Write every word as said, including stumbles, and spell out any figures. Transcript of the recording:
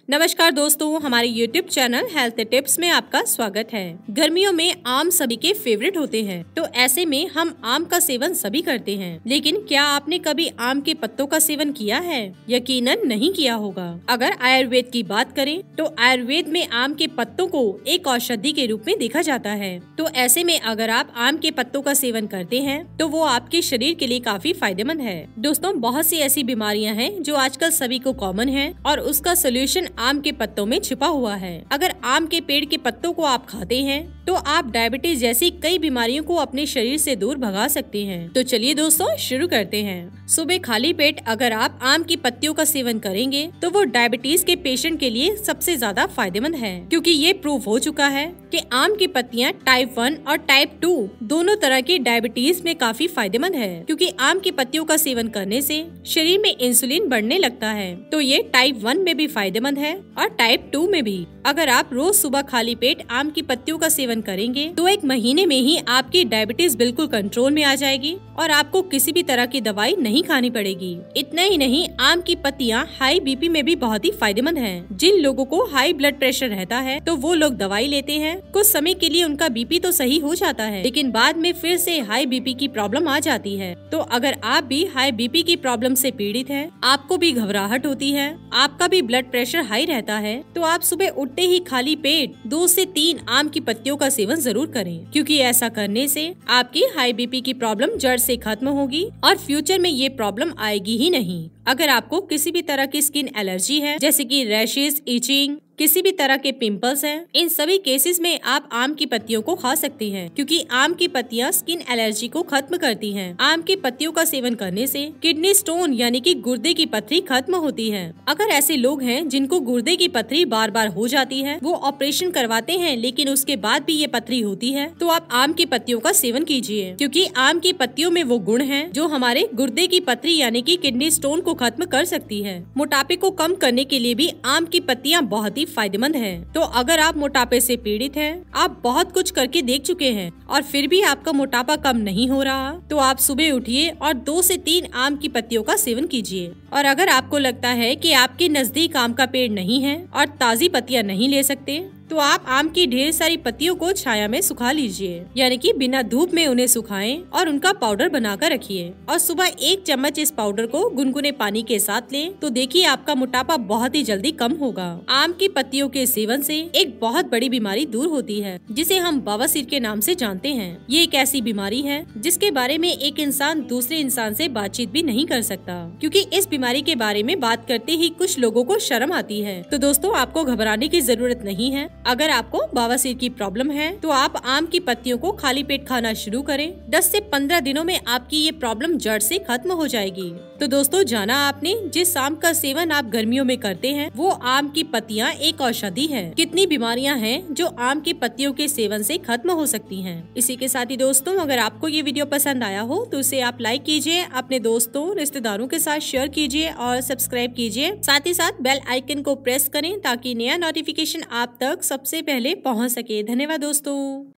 नमस्कार दोस्तों, हमारे यूट्यूब चैनल हेल्थ टिप्स में आपका स्वागत है। गर्मियों में आम सभी के फेवरेट होते हैं, तो ऐसे में हम आम का सेवन सभी करते हैं। लेकिन क्या आपने कभी आम के पत्तों का सेवन किया है? यकीनन नहीं किया होगा। अगर आयुर्वेद की बात करें तो आयुर्वेद में आम के पत्तों को एक औषधि के रूप में देखा जाता है। तो ऐसे में अगर आप आम के पत्तों का सेवन करते हैं तो वो आपके शरीर के लिए काफी फायदेमंद है। दोस्तों, बहुत सी ऐसी बीमारियां हैं जो आजकल सभी को कॉमन है और उसका सोल्यूशन आम के पत्तों में छिपा हुआ है। अगर आम के पेड़ के पत्तों को आप खाते हैं तो आप डायबिटीज जैसी कई बीमारियों को अपने शरीर से दूर भगा सकते हैं। तो चलिए दोस्तों, शुरू करते हैं। सुबह खाली पेट अगर आप आम की पत्तियों का सेवन करेंगे तो वो डायबिटीज के पेशेंट के लिए सबसे ज्यादा फायदेमंद है, क्योंकि ये प्रूव हो चुका है कि आम की पत्तियां टाइप वन और टाइप टू दोनों तरह की डायबिटीज में काफी फायदेमंद है। क्योंकि आम की पत्तियों का सेवन करने से शरीर में इंसुलिन बढ़ने लगता है, तो ये टाइप वन में भी फायदेमंद है और टाइप टू में भी। अगर आप रोज सुबह खाली पेट आम की पत्तियों का सेवन करेंगे तो एक महीने में ही आपकी डायबिटीज बिल्कुल कंट्रोल में आ जाएगी और आपको किसी भी तरह की दवाई नहीं खानी पड़ेगी। इतना ही नहीं, आम की पत्तियां हाई बीपी में भी बहुत ही फायदेमंद हैं। जिन लोगों को हाई ब्लड प्रेशर रहता है तो वो लोग दवाई लेते हैं, कुछ समय के लिए उनका बीपी तो सही हो जाता है, लेकिन बाद में फिर से हाई बीपी की प्रॉब्लम आ जाती है। तो अगर आप भी हाई बीपी की प्रॉब्लम से पीड़ित हैं, आपको भी घबराहट होती है, आपका भी ब्लड प्रेशर हाई रहता है, तो आप सुबह उठते ही खाली पेट दो से तीन आम की पत्तियों का सेवन जरूर करें, क्योंकि ऐसा करने से आपकी हाई बीपी की प्रॉब्लम जड़ से खत्म होगी और फ्यूचर में ये प्रॉब्लम आएगी ही नहीं। अगर आपको किसी भी तरह की स्किन एलर्जी है, जैसे कि रैशेस, इचिंग, किसी भी तरह के पिंपल्स हैं, इन सभी केसेस में आप आम की पत्तियों को खा सकते हैं, क्योंकि आम की पत्तियां स्किन एलर्जी को खत्म करती हैं। आम की पत्तियों का सेवन करने से किडनी स्टोन यानी कि गुर्दे की पथरी खत्म होती है। अगर ऐसे लोग हैं जिनको गुर्दे की पथरी बार बार हो जाती है, वो ऑपरेशन करवाते हैं लेकिन उसके बाद भी ये पथरी होती है, तो आप आम की पत्तियों का सेवन कीजिए, क्योंकि आम की पत्तियों में वो गुण है जो हमारे गुर्दे की पथरी यानी कि किडनी स्टोन को खत्म कर सकती है। मोटापे को कम करने के लिए भी आम की पत्तियां बहुत ही फायदेमंद है। तो अगर आप मोटापे से पीड़ित हैं, आप बहुत कुछ करके देख चुके हैं और फिर भी आपका मोटापा कम नहीं हो रहा, तो आप सुबह उठिए और दो से तीन आम की पत्तियों का सेवन कीजिए। और अगर आपको लगता है कि आपके नजदीक आम का पेड़ नहीं है और ताज़ी पत्तियां नहीं ले सकते, तो आप आम की ढेर सारी पत्तियों को छाया में सुखा लीजिए, यानी कि बिना धूप में उन्हें सुखाएं और उनका पाउडर बनाकर रखिए और सुबह एक चम्मच इस पाउडर को गुनगुने पानी के साथ लें, तो देखिए आपका मोटापा बहुत ही जल्दी कम होगा। आम की पत्तियों के सेवन से एक बहुत बड़ी बीमारी दूर होती है, जिसे हम बवासीर के नाम से जानते हैं। ये एक ऐसी बीमारी है जिसके बारे में एक इंसान दूसरे इंसान से बातचीत भी नहीं कर सकता, क्योंकि इस बीमारी के बारे में बात करते ही कुछ लोगों को शर्म आती है। तो दोस्तों, आपको घबराने की जरूरत नहीं है। अगर आपको बवासीर की प्रॉब्लम है तो आप आम की पत्तियों को खाली पेट खाना शुरू करें। दस से पंद्रह दिनों में आपकी ये प्रॉब्लम जड़ से खत्म हो जाएगी। तो दोस्तों, जाना आपने, जिस आम का सेवन आप गर्मियों में करते हैं वो आम की पत्तियां एक औषधि है। कितनी बीमारियां हैं जो आम की पत्तियों के सेवन से खत्म हो सकती हैं। इसी के साथ ही दोस्तों, अगर आपको ये वीडियो पसंद आया हो तो उसे आप लाइक कीजिए, अपने दोस्तों रिश्तेदारों के साथ शेयर कीजिए और सब्सक्राइब कीजिए। साथ ही साथ बेल आइकन को प्रेस करें ताकि नया नोटिफिकेशन आप तक सबसे पहले पहुंच सके। धन्यवाद दोस्तों।